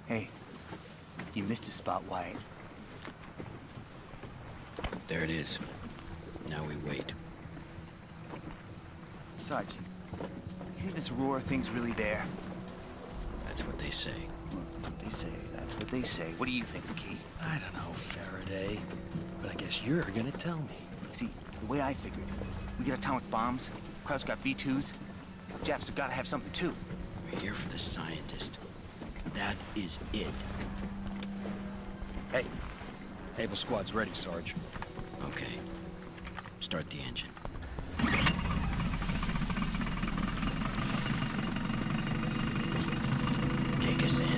Hey, you missed a spot, Wyatt. There it is. Now we wait. Sarge, you think this Roar thing's really there? That's what they say. That's what they say. That's what they say. What do you think, McKee? I don't know, Faraday. But I guess you're gonna tell me. See, the way I figured, we get atomic bombs, Kraut's got V2s, Japs have gotta have something too. We're here for the scientist. That is it. Hey, Able Squad's ready, Sarge. Okay. Start the engine. Take us in.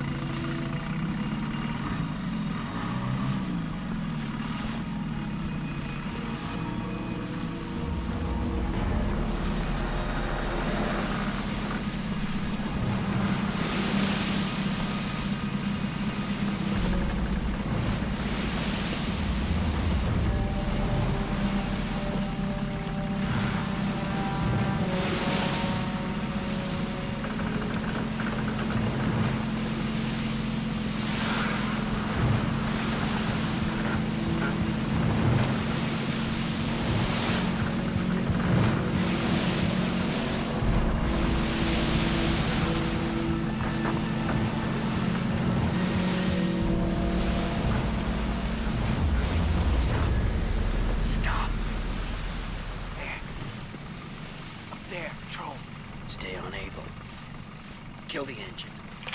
Stay on Able. Kill the engine.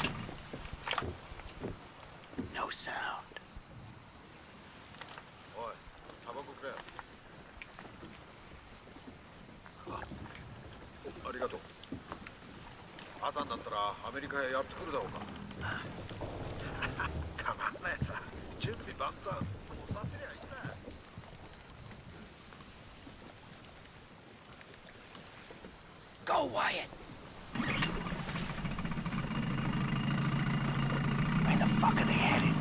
No sound. Oi, タバコくれ。ありがとう。朝になったらアメリカへやってくるだろうか。構わないさ。準備万端。もうさせりゃいいんだ。 Go, Wyatt! Where the fuck are they headed?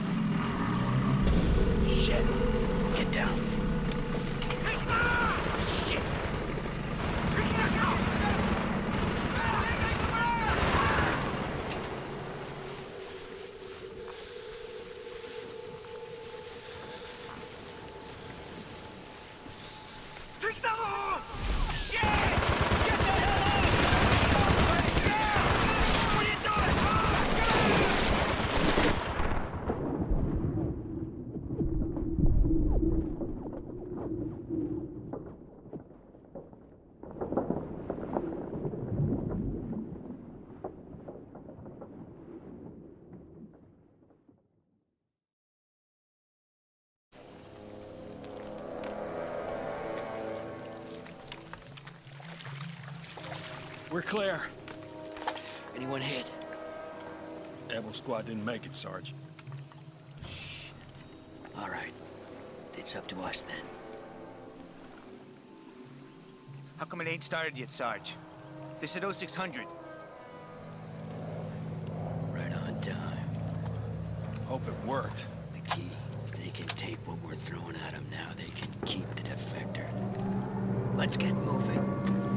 Shit. Get down. Shit. We're clear. Anyone hit? Able Squad didn't make it, Sarge. Shit. All right. It's up to us then. How come it ain't started yet, Sarge? They said 0600. Right on time. Hope it worked. McKee, if they can take what we're throwing at them now, they can keep the defector. Let's get moving.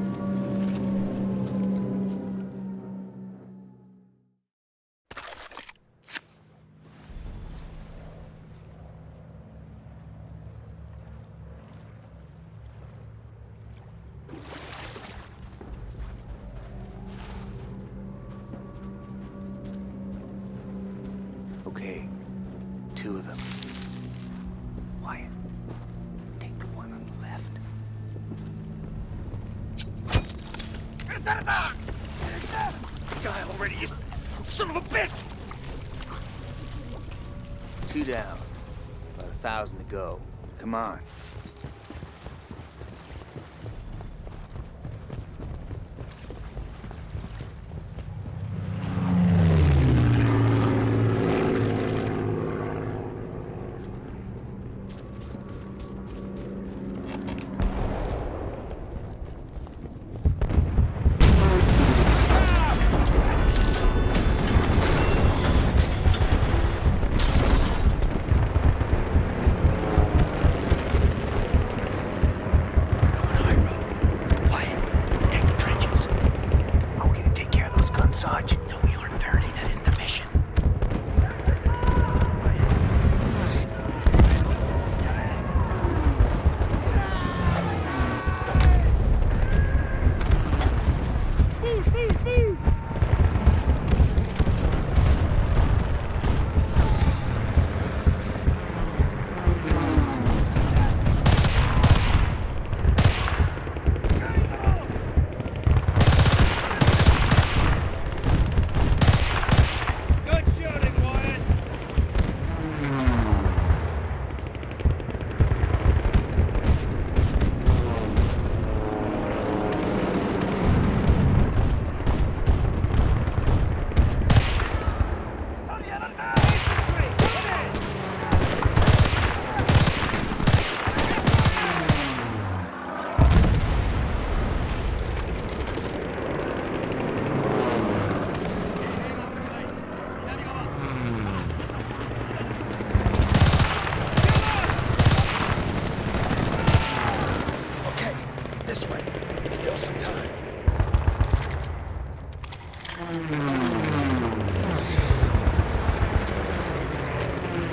Okay, 2 of them. Wyatt, take the one on the left. Die already, you son of a bitch! 2 down. About 1,000 to go. Come on.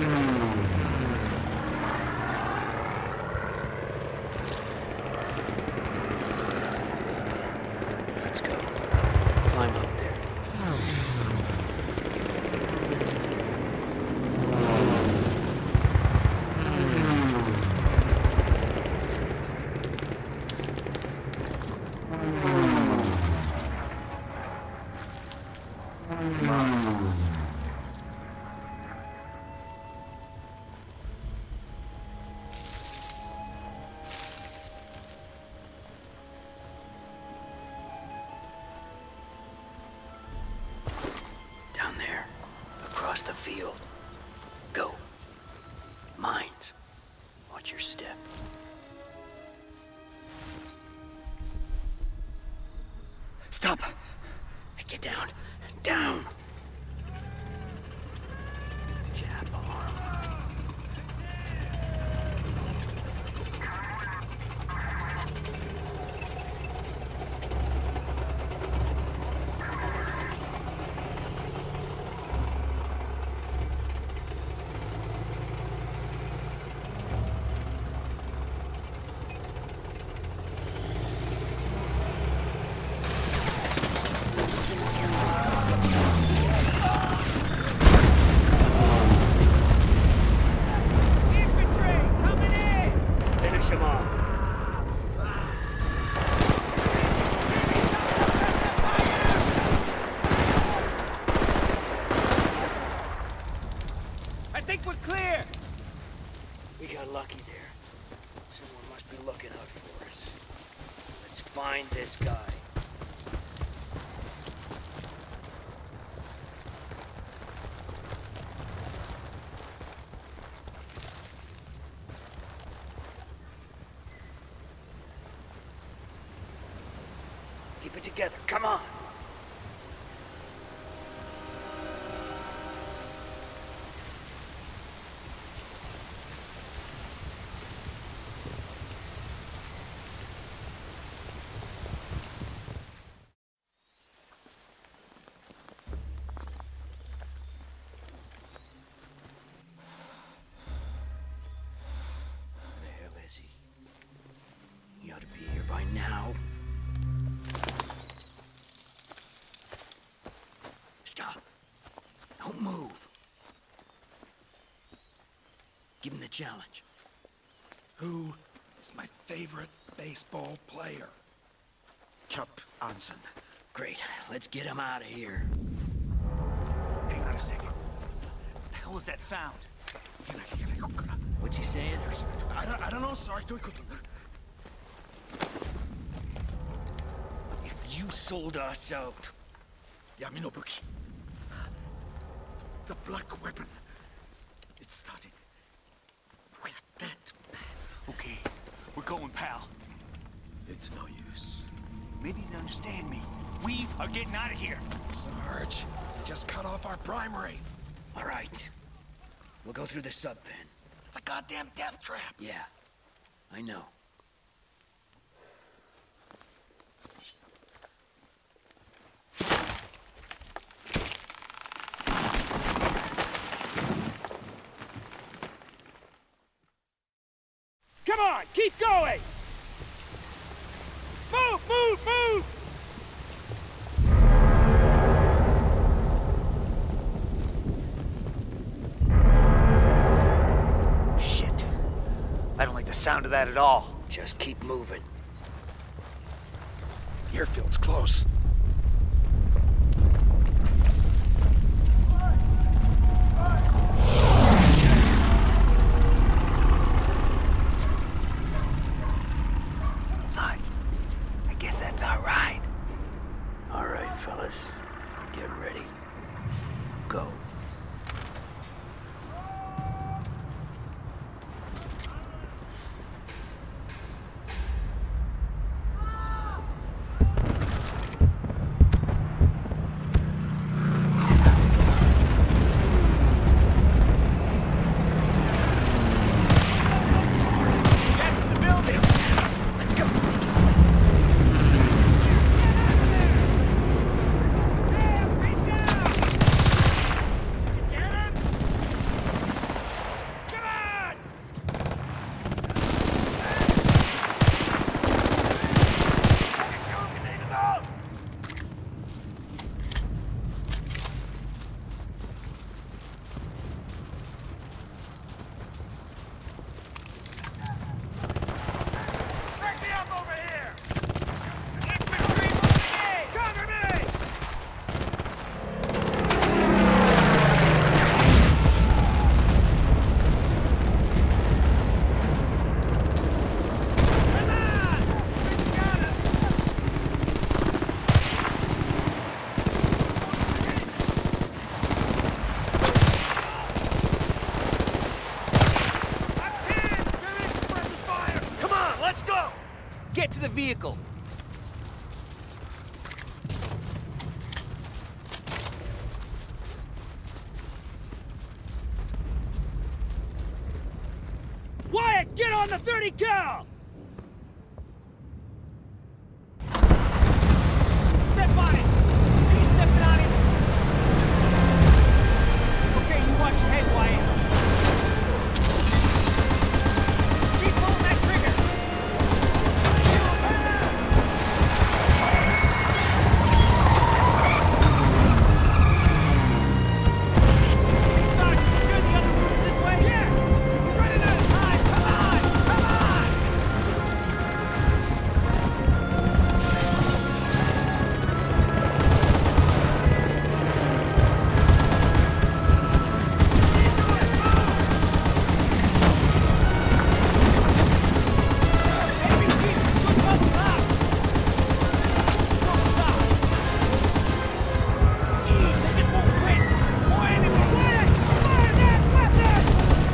Let's go. Climb up there. Down there, across the field. Go. Mines. Watch your step. Stop! Get down. Down! Jab arm. Finish him off. I think we're clear! We got lucky there. Someone must be looking out for us. Let's find this guy. Keep it together. Come on. Where the hell is he? He ought to be here by now. Stop. Don't move. Give him the challenge. Who is my favorite baseball player? Cap Anson. Great. Let's get him out of here. Hang on a second. The hell was that sound? What's he saying? I don't know, sorry. If you sold us out, Yaminobuki. The black weapon. It's starting. We're dead, man. Okay, we're going, pal. It's no use. Maybe you didn't understand me. We are getting out of here. Sarge, they just cut off our primary. all right. We'll go through the sub pen. It's a goddamn death trap. Yeah, I know. Come on, keep going! Move, move, move! Shit. I don't like the sound of that at all. Just keep moving. Airfield's close. Sarge, I guess that's our ride. All right, fellas. Get ready. Go. Get to the vehicle! Wyatt, get on the 30 cal! Step on it! Are you stepping on it? Okay, you watch your head, Wyatt. Keep pulling that trigger! Hey, Sarge, you sure the other route is this way? Yes! We're running out of time! Come on! Come on! Enemy jeeps! Good help stop! Don't stop! Jeez, they just won't quit! More enemies! Wyatt! Fire that weapon!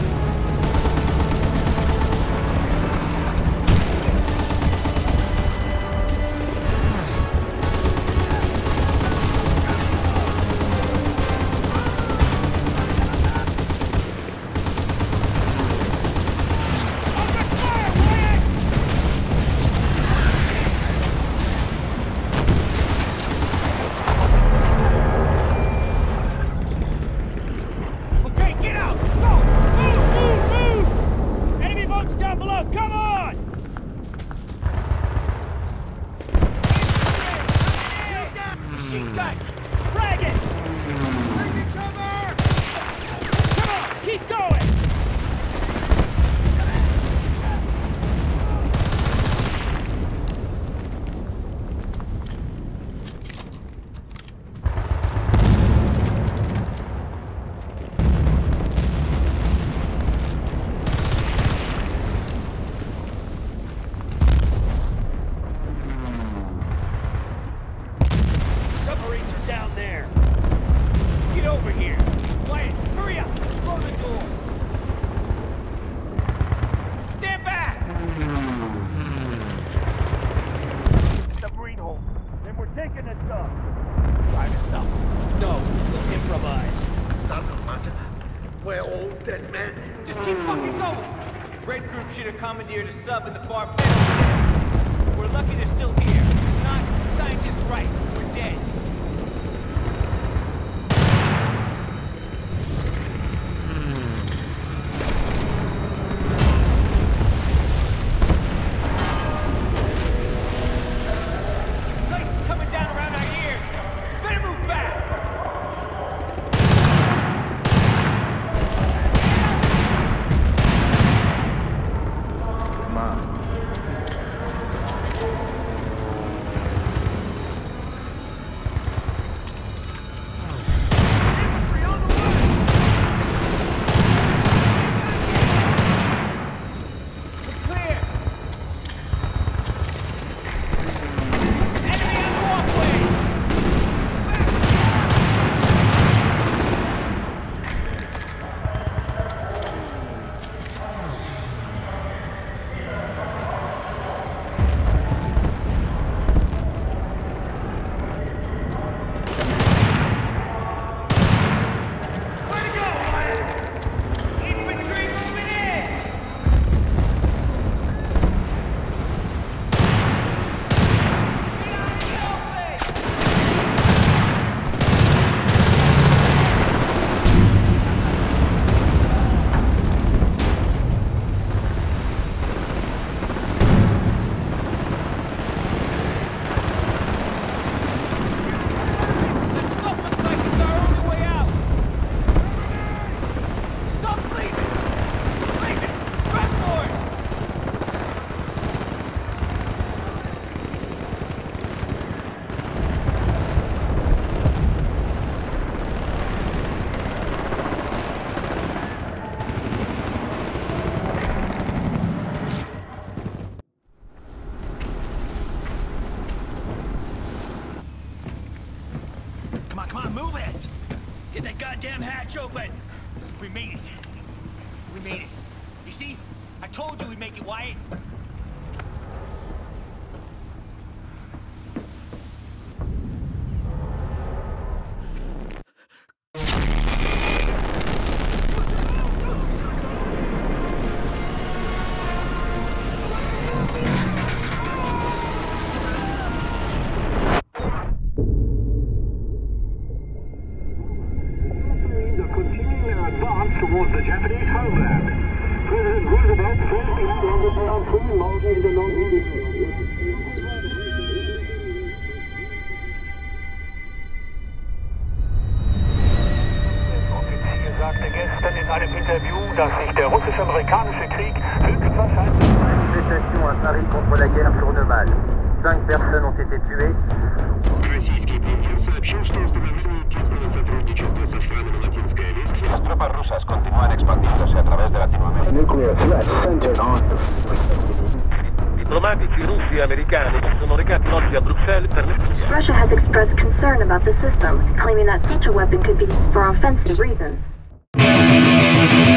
Open fire, Wyatt! Okay, get out! Go! Move! Move! Move! Enemy boats down below! Come on! Machine gun! Frag it! Taking cover! Come on! Keep going! Submarines are down there. Get over here. Wyatt, hurry up. Close the door. Stand back. Submarine hole. Then we're taking the sub. Drive us up. No, we'll improvise. Doesn't matter. We're all dead men. Just keep fucking going. Red Group should have commandeered a sub in the far pit. We're lucky they're still here. If not, scientists right. We're dead. Plates coming down around our ears. Better move fast. Come on. Get that goddamn hatch open! We made it. We made it. You see? I told you we'd make it, Wyatt. sagte gestern in einem Interview, dass sich der russisch-amerikanische Krieg höchstwahrscheinlich... Manifestation à Paris contre la guerre sur Neval. 5 personnes ont été tuées. Российский премьер сообщил, что установление тесного сотрудничества со странами Латинской Америки. Las tropas rusas continúan expandiéndose a través de Latinoamérica. Nuclear threat centered on. Diplomatici russi e americani si sono recati oggi a Bruxelles per le... Russia has expressed concern about the system, claiming that such a weapon could be used for offensive reasons.